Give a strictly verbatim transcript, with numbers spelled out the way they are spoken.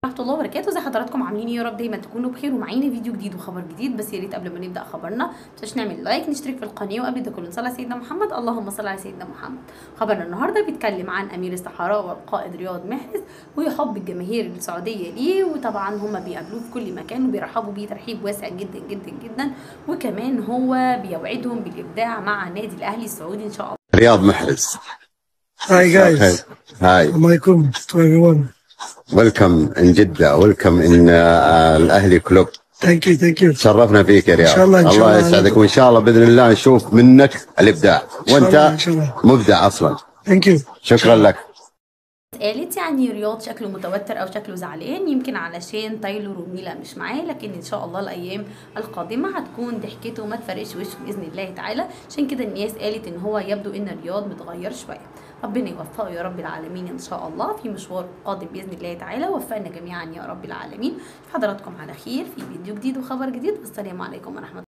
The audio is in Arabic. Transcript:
ورحمة الله وبركاته. زي حضراتكم عاملين ايه؟ يا رب دايما تكونوا بخير ومعانا فيديو جديد وخبر جديد. بس يا ريت قبل ما نبدا خبرنا متنساش نعمل لايك، نشترك في القناه، وقبل ده كله نصلي على سيدنا محمد. اللهم صل على سيدنا محمد. خبرنا النهارده بيتكلم عن امير الصحراء والقائد رياض محرز وحب الجماهير السعوديه ليه، وطبعا هم بيقابلوه في كل مكان وبيرحبوا بيه ترحيب واسع جدا جدا جدا، وكمان هو بيوعدهم بالابداع مع النادي الاهلي السعودي ان شاء الله. رياض محرز. Hi guys. Hi. Assalamualaikum to everyone. Welcome in Jeddah. Welcome in uh, الأهلي كلوب. Thank you, thank you. تشرفنا فيك يا رياض. إن شاء الله إن شاء الله الله يسعدك، وإن شاء الله بإذن الله نشوف منك الإبداع، وأنت إن شاء الله. مبدع أصلا. Thank you. شكرا لك. قالت يعني رياض شكله متوتر او شكله زعلان، يمكن علشان تايلور وميلا مش معاه، لكن ان شاء الله الايام القادمه هتكون ضحكته ما تفرقش وشه باذن الله تعالى. عشان كده الناس قالت ان هو يبدو ان رياض متغير شويه. ربنا يوفقه يا رب العالمين ان شاء الله في مشوار قادم باذن الله تعالى. وفقنا جميعا يا رب العالمين. حضراتكم على خير في فيديو جديد وخبر جديد. والسلام عليكم ورحمه الله.